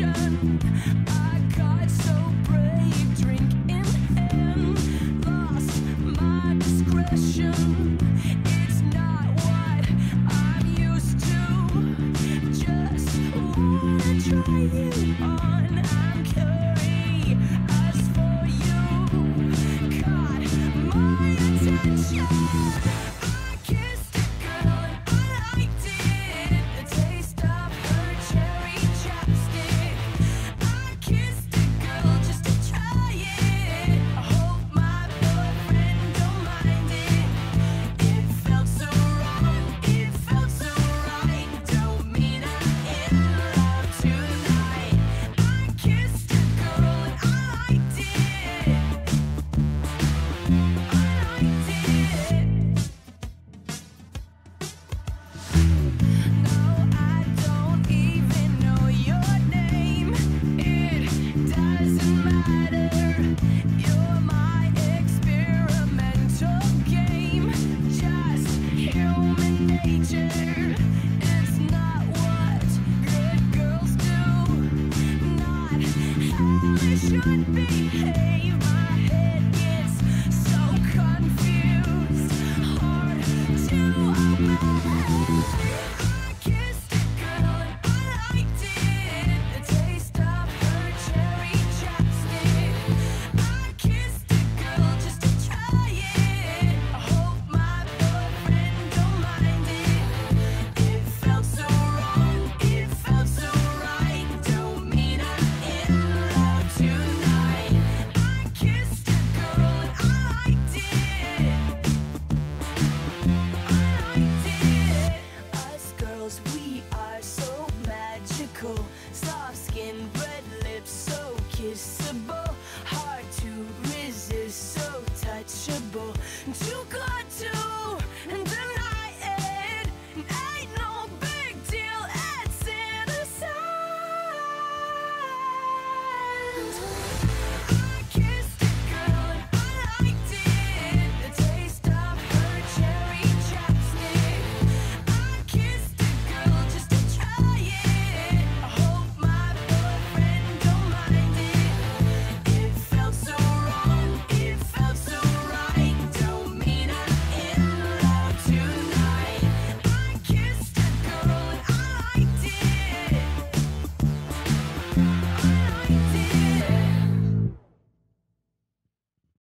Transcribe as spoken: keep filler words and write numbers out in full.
attention. I got so brave, drink in hand, lost my discretion. It's not what I'm used to. Just wanna try you on. I'm curious for you. Caught my attention. I kissed a girl and I liked it. The taste of her cherry chapstick. I kissed a girl just to try it. I hope my boyfriend don't mind it. It felt so wrong, it felt so right. Don't mean I'm in love tonight. I kissed a girl and I liked it. I liked it. No, I don't even know your name. It doesn't matter. You're my experimental game. Just human nature. It's not what good girls do. Not how they should behave. My head gets so confused. Hard to obey.